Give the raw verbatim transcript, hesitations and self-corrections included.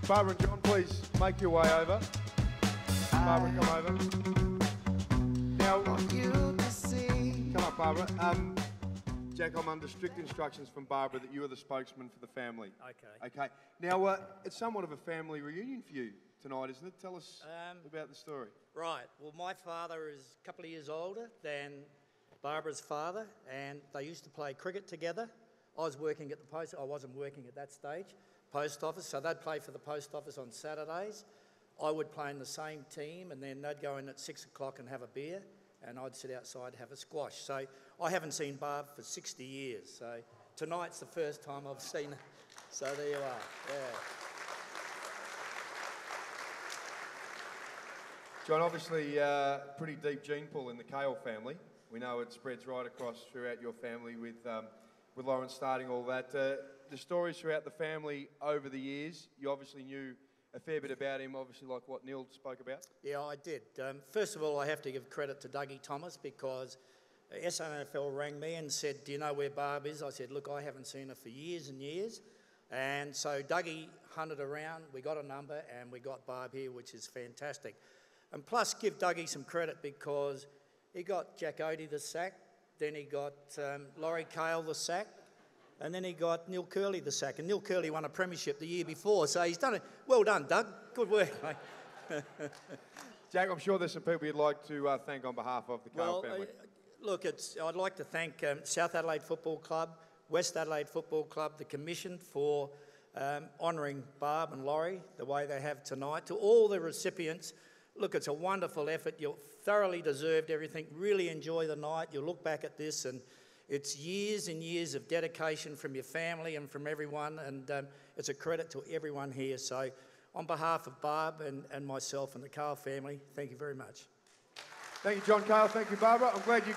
Barbara and John, please make your way over. Barbara, come over. Now, come up, Barbara. Um, Jack, I'm under strict instructions from Barbara that you are the spokesman for the family. Okay. Okay. Now, uh, it's somewhat of a family reunion for you tonight, isn't it? Tell us Um, about the story. Right. Well, my father is a couple of years older than Barbara's father, and they used to play cricket together. I was working at the post. I wasn't working at that stage. Post office. So they'd play for the post office on Saturdays. I would play in the same team, and then they'd go in at six o'clock and have a beer, and I'd sit outside and have a squash. So I haven't seen Barb for sixty years. So tonight's the first time I've seen her. So there you are. Yeah. John, obviously, uh, pretty deep gene pool in the Kale family. We know it spreads right across throughout your family with um, with Lawrence starting all that. Uh, the stories throughout the family over the years, you obviously knew a fair bit about him, obviously like what Neil spoke about. Yeah, I did. Um, first of all, I have to give credit to Dougie Thomas because S N F L rang me and said, do you know where Barb is? I said, look, I haven't seen her for years and years. And so Dougie hunted around, we got a number, and we got Barb here, which is fantastic. And plus, give Dougie some credit because he got Jack Odie the sack, then he got um, Laurie Kale the sack, and then he got Neil Curley the sack. And Neil Curley won a premiership the year before, so he's done it. Well done, Doug. Good work, mate. Jack, I'm sure there's some people you'd like to uh, thank on behalf of the Kale well, family. Uh, look, it's, I'd like to thank um, South Adelaide Football Club, West Adelaide Football Club, the Commission for um, honouring Barb and Laurie the way they have tonight. To all the recipients, look, it's a wonderful effort. You'll thoroughly deserved everything. Really enjoy the night. You'll look back at this and it's years and years of dedication from your family and from everyone, and um, it's a credit to everyone here. So on behalf of Barb and, and myself and the Kale family, thank you very much. Thank you, John Kale. Thank you, Barbara. I'm glad you